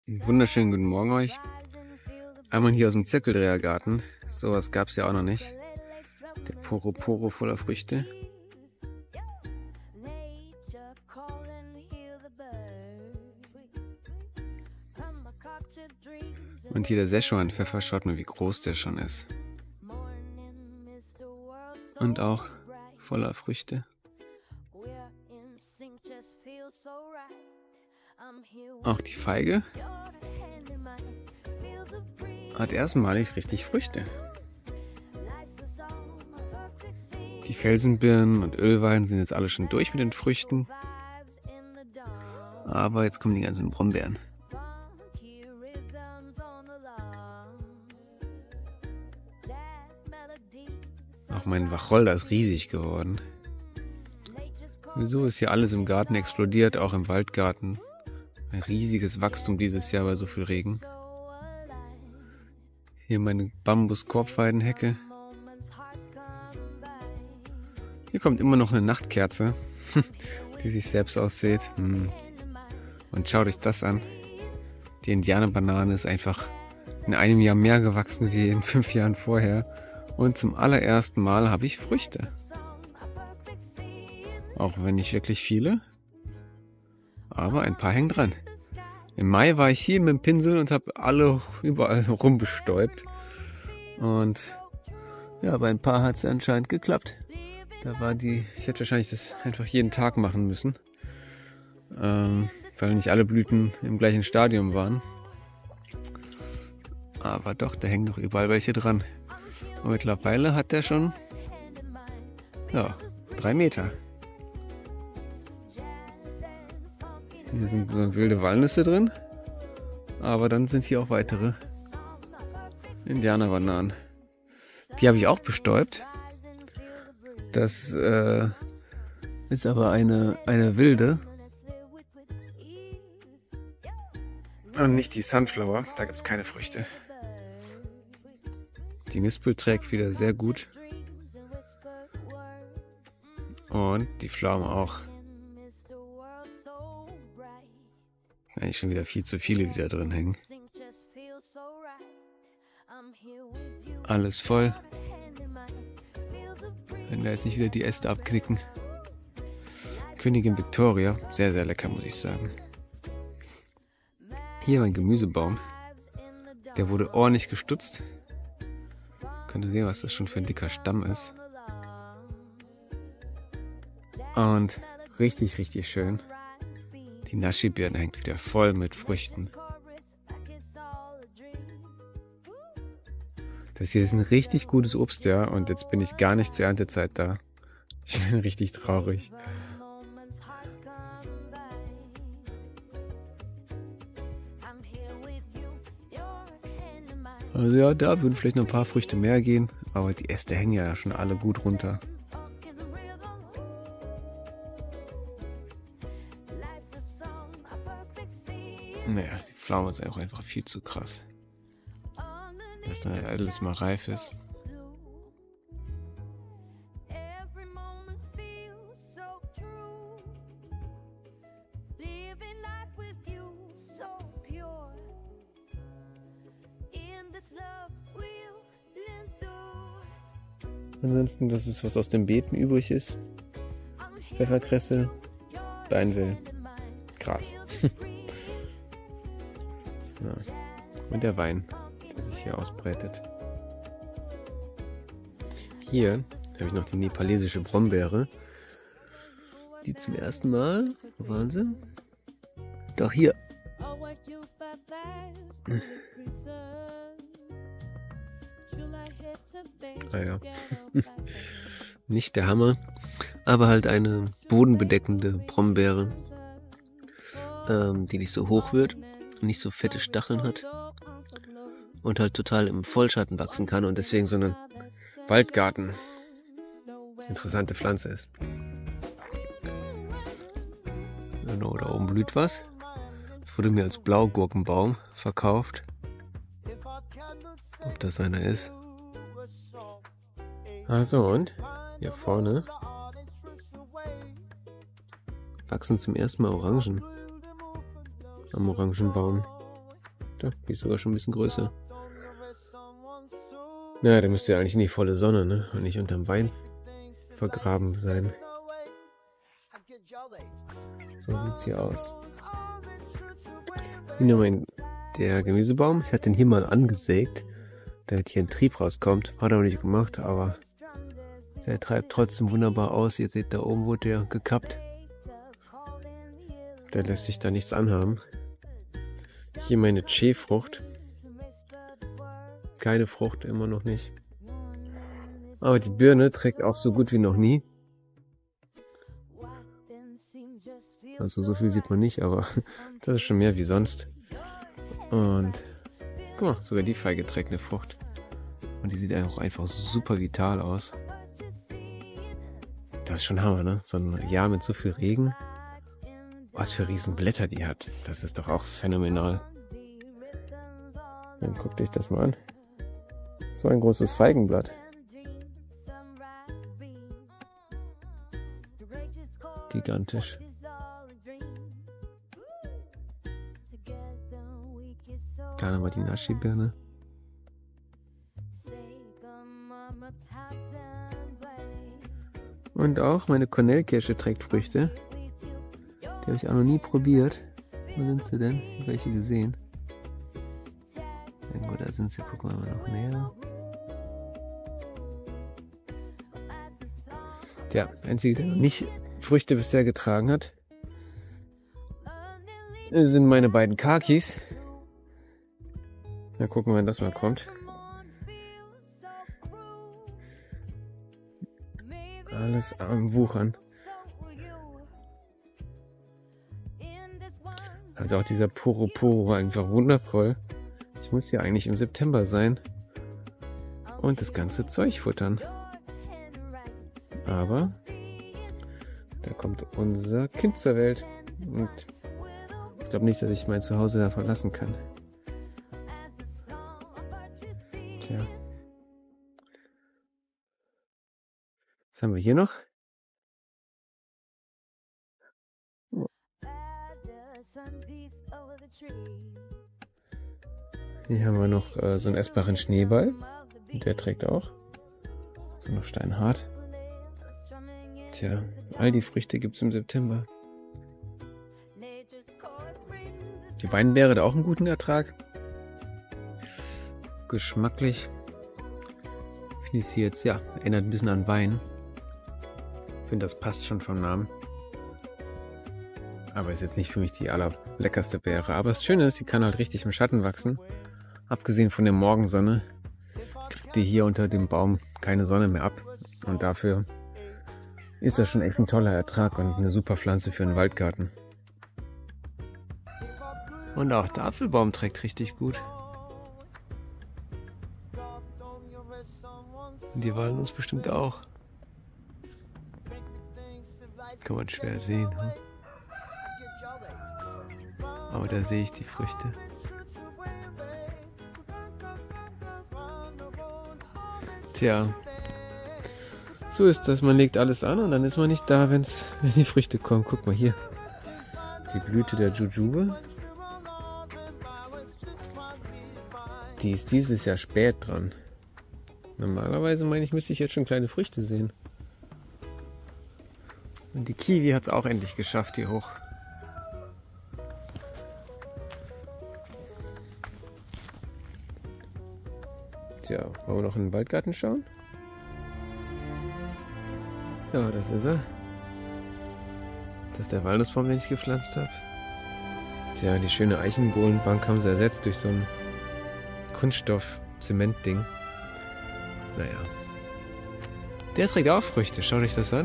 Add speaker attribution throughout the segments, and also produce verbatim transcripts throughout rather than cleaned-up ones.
Speaker 1: Einen wunderschönen guten Morgen euch. Einmal hier aus dem Zirkeldrehergarten. Sowas gab es ja auch noch nicht. Der Poro Poro voller Früchte. Und hier der Szechuan-Pfeffer, schaut mal, wie groß der schon ist. Und auch voller Früchte. Auch die Feige hat erstmalig richtig Früchte. Die Felsenbirnen und Ölwein sind jetzt alle schon durch mit den Früchten. Aber jetzt kommen die ganzen Brombeeren. Auch mein Wacholder ist riesig geworden. Wieso ist hier alles im Garten explodiert, auch im Waldgarten? Ein riesiges Wachstum dieses Jahr bei so viel Regen. Hier meine Bambus-Korbweidenhecke. Hier kommt immer noch eine Nachtkerze, die sich selbst aussät. Und schaut euch das an. Die Indianerbanane ist einfach in einem Jahr mehr gewachsen wie in fünf Jahren vorher. Und zum allerersten Mal habe ich Früchte. Auch wenn nicht wirklich viele. Aber ein paar hängen dran. Im Mai war ich hier mit dem Pinsel und habe alle überall rumbestäubt. Und ja, bei ein paar hat es anscheinend geklappt. Da war die, ich hätte wahrscheinlich das einfach jeden Tag machen müssen. Ähm, weil nicht alle Blüten im gleichen Stadium waren. Aber doch, da hängen noch überall welche dran. Und mittlerweile hat der schon, ja, drei Meter. Hier sind so wilde Walnüsse drin, aber dann sind hier auch weitere Indianerbananen. Die habe ich auch bestäubt. Das äh, ist aber eine, eine wilde. Und nicht die Sunflower, da gibt es keine Früchte. Die Mispel trägt wieder sehr gut. Und die Pflaume auch. Eigentlich schon wieder viel zu viele, die da drin hängen. Alles voll. Wenn da jetzt nicht wieder die Äste abknicken. Königin Victoria, sehr, sehr lecker, muss ich sagen. Hier mein Gemüsebaum. Der wurde ordentlich gestutzt. Könnt ihr sehen, was das schon für ein dicker Stamm ist. Und richtig, richtig schön. Die Nashi-Birne hängt wieder voll mit Früchten. Das hier ist ein richtig gutes Obstjahr und jetzt bin ich gar nicht zur Erntezeit da. Ich bin richtig traurig. Also ja, da würden vielleicht noch ein paar Früchte mehr gehen, aber die Äste hängen ja schon alle gut runter. Naja, die Pflaume ist auch einfach viel zu krass. Dass da alles mal reif ist. Ansonsten, das ist, was aus den Beeten übrig ist. Pfefferkresse, Beinwill, Gras. Ja. Und der Wein, der sich hier ausbreitet. Hier habe ich noch die nepalesische Brombeere. Die zum ersten Mal, wo waren sie? Doch hier. Ah ja. Nicht der Hammer, aber halt eine bodenbedeckende Brombeere, ähm, die nicht so hoch wird, nicht so fette Stacheln hat und halt total im Vollschatten wachsen kann und deswegen so eine Waldgarten interessante Pflanze ist. Genau, da oben blüht was. Das wurde mir als Blaugurkenbaum verkauft. Ob das einer ist? Also und hier vorne wachsen zum ersten Mal Orangen am Orangenbaum. Doch, die ist sogar schon ein bisschen größer. Naja, der müsste ja eigentlich in die volle Sonne, ne? Und nicht unterm Wein vergraben sein. So sieht's hier aus. Hier nochmal der Gemüsebaum. Ich hatte den hier mal angesägt, damit hier ein Trieb rauskommt. Hat er auch nicht gemacht, aber der treibt trotzdem wunderbar aus. Ihr seht, da oben wurde der gekappt. Der lässt sich da nichts anhaben. Hier meine Che-Frucht. Keine Frucht, immer noch nicht. Aber die Birne trägt auch so gut wie noch nie. Also so viel sieht man nicht, aber das ist schon mehr wie sonst. Und guck mal, sogar die Feige trägt eine Frucht. Und die sieht auch einfach super vital aus. Das ist schon Hammer, ne? So ein Jahr mit so viel Regen. Was für riesen Blätter die hat. Das ist doch auch phänomenal. Dann guckt euch das mal an. So ein großes Feigenblatt. Gigantisch. Da nochmal die Naschi-Birne. Und auch meine Kornelkirsche trägt Früchte. Die habe ich auch noch nie probiert. Wo sind sie denn? Ich habe welche gesehen. Irgendwo da sind sie. Gucken wir mal noch näher. Der einzige, der noch nicht Früchte bisher getragen hat, sind meine beiden Kakis. Mal gucken, wann das mal kommt. Alles am Wuchern. Also auch dieser Poro Poro war einfach wundervoll. Ich muss ja eigentlich im September sein und das ganze Zeug futtern. Aber da kommt unser Kind zur Welt und ich glaube nicht, dass ich mein Zuhause da verlassen kann. Tja. Was haben wir hier noch? Hier haben wir noch äh, so einen essbaren Schneeball. Der trägt auch. So noch steinhart. Tja, all die Früchte gibt es im September. Die Weinbeere hat auch einen guten Ertrag. Geschmacklich. Finde ich sie jetzt, ja, erinnert ein bisschen an Wein. Ich finde, das passt schon vom Namen. Aber ist jetzt nicht für mich die allerleckerste Beere. Aber das Schöne ist, sie kann halt richtig im Schatten wachsen. Abgesehen von der Morgensonne kriegt die hier unter dem Baum keine Sonne mehr ab. Und dafür ist das schon echt ein toller Ertrag und eine super Pflanze für einen Waldgarten. Und auch der Apfelbaum trägt richtig gut. Und die Walnuss bestimmt auch. Kann man schwer sehen. Hm? Aber da sehe ich die Früchte. Tja, so ist das. Man legt alles an und dann ist man nicht da, wenn's, wenn die Früchte kommen. Guck mal hier. Die Blüte der Jujube. Die ist dieses Jahr spät dran. Normalerweise meine ich, müsste ich jetzt schon kleine Früchte sehen. Und die Kiwi hat es auch endlich geschafft hier hoch. Tja, wollen wir noch in den Waldgarten schauen? Ja, das ist er. Das ist der Walnussbaum, den ich gepflanzt habe. Tja, die schöne Eichenbohlenbank haben sie ersetzt durch so ein Kunststoff-Zement-Ding. Naja. Der trägt auch Früchte, schaut euch das an.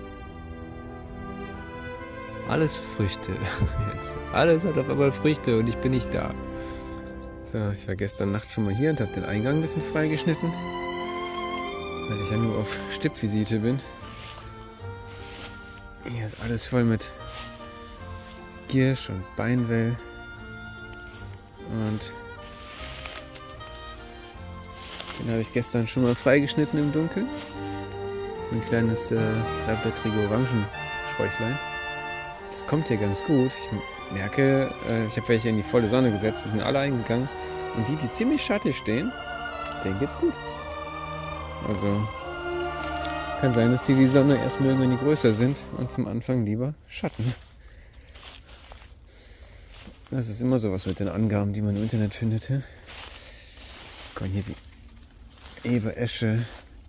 Speaker 1: Alles Früchte. Jetzt. Alles hat auf einmal Früchte und ich bin nicht da. So, ich war gestern Nacht schon mal hier und habe den Eingang ein bisschen freigeschnitten. Weil ich ja nur auf Stippvisite bin. Hier ist alles voll mit Giersch und Beinwell. Und den habe ich gestern schon mal freigeschnitten im Dunkeln. Ein kleines äh, dreiblättrige Orangensträuchlein. Das kommt hier ganz gut. Ich merke, äh, ich habe welche in die volle Sonne gesetzt, die sind alle eingegangen. Und die, die ziemlich schattig stehen, denen geht's gut. Also kann sein, dass die die Sonne erst mögen, wenn die größer sind und zum Anfang lieber Schatten. Das ist immer sowas mit den Angaben, die man im Internet findet. He? Guck mal, hier die Eberesche.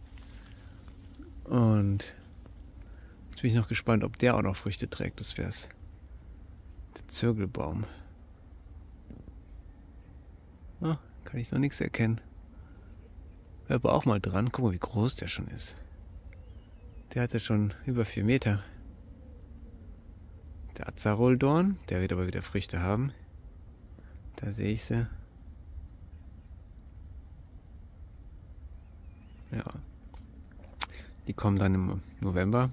Speaker 1: Und jetzt bin ich noch gespannt, ob der auch noch Früchte trägt. Das wär's. Der Zirkelbaum. Ah, kann ich noch nichts erkennen. Wäre aber auch mal dran. Guck mal, wie groß der schon ist. Der hat ja schon über vier Meter. Der Azaroldorn, der wird aber wieder Früchte haben. Da sehe ich sie. Ja. Die kommen dann im November.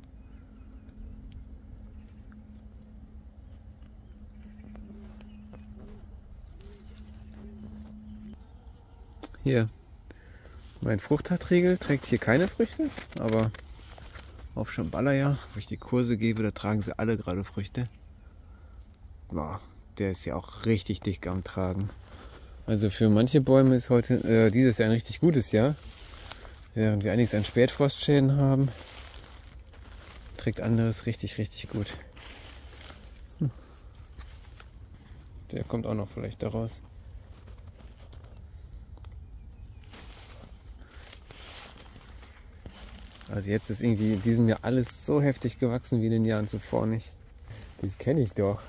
Speaker 1: Hier. Mein Fruchthartriegel trägt hier keine Früchte, aber auf Shambhala, wo ich die Kurse gebe, da tragen sie alle gerade Früchte. Boah, der ist ja auch richtig dick am Tragen. Also für manche Bäume ist heute äh, dieses Jahr ein richtig gutes Jahr. Während wir einiges an Spätfrostschäden haben, trägt anderes richtig, richtig gut. Hm. Der kommt auch noch vielleicht daraus. Also jetzt ist irgendwie in diesem Jahr alles so heftig gewachsen wie in den Jahren zuvor nicht. Das kenne ich doch.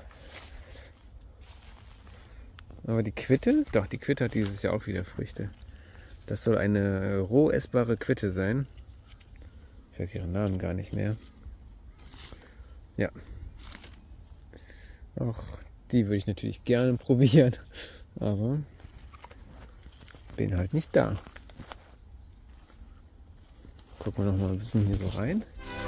Speaker 1: Aber die Quitte, doch, die Quitte hat dieses Jahr auch wieder Früchte. Das soll eine roh essbare Quitte sein. Ich weiß ihren Namen gar nicht mehr. Ja. Auch die würde ich natürlich gerne probieren. Aber bin halt nicht da. Gucken wir noch mal ein bisschen hier so rein.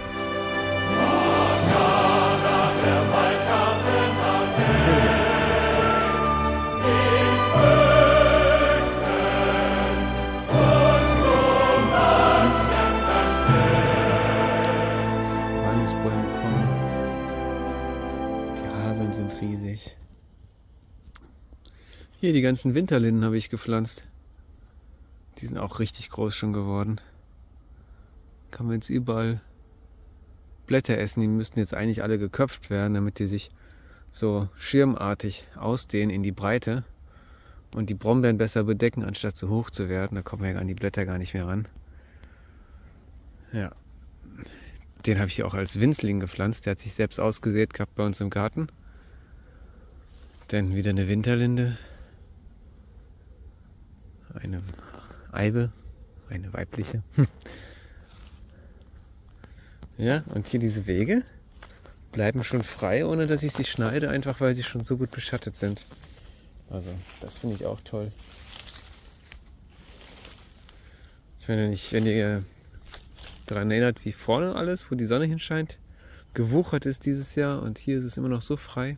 Speaker 1: Walnussbäume kommen. Die Haseln sind riesig. Hier die ganzen Winterlinden habe ich gepflanzt. Die sind auch richtig groß schon geworden. Kann man jetzt überall Blätter essen. Die müssten jetzt eigentlich alle geköpft werden, damit die sich so schirmartig ausdehnen in die Breite und die Brombeeren besser bedecken, anstatt zu hoch zu werden. Da kommen wir ja an die Blätter gar nicht mehr ran. Ja, den habe ich hier auch als Winzling gepflanzt. Der hat sich selbst ausgesät gehabt bei uns im Garten. Dann wieder eine Winterlinde, eine Eibe, eine weibliche. Ja, und hier diese Wege bleiben schon frei, ohne dass ich sie schneide, einfach weil sie schon so gut beschattet sind. Also, das finde ich auch toll. Ich meine, wenn, ich, wenn ihr daran erinnert, wie vorne alles, wo die Sonne hinscheint, gewuchert ist dieses Jahr und hier ist es immer noch so frei.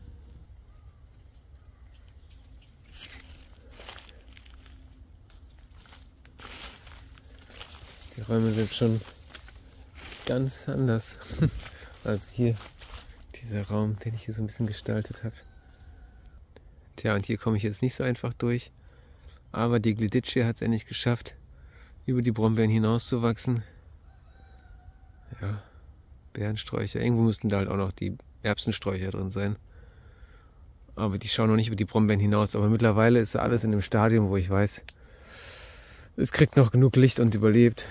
Speaker 1: Die Räume sind schon ganz anders als hier dieser Raum, den ich hier so ein bisschen gestaltet habe. Tja, und hier komme ich jetzt nicht so einfach durch, aber die Gleditschia hat es endlich geschafft, über die Brombeeren hinaus zu wachsen. Ja, Beerensträucher, irgendwo müssten da halt auch noch die Erbsensträucher drin sein, aber die schauen noch nicht über die Brombeeren hinaus. Aber mittlerweile ist alles in dem Stadium, wo ich weiß, es kriegt noch genug Licht und überlebt.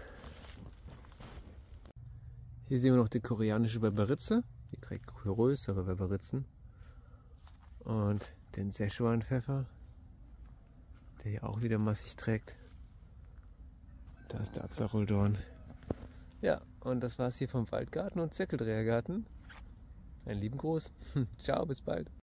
Speaker 1: Hier sehen wir noch die koreanische Berberitze. Die trägt größere Berberitzen. Und den Szechuan-Pfeffer, der hier auch wieder massig trägt. Da ist der Azaroldorn. Ja, und das war's hier vom Waldgarten und Zirkeldrehergarten. Einen lieben Gruß. Ciao, bis bald.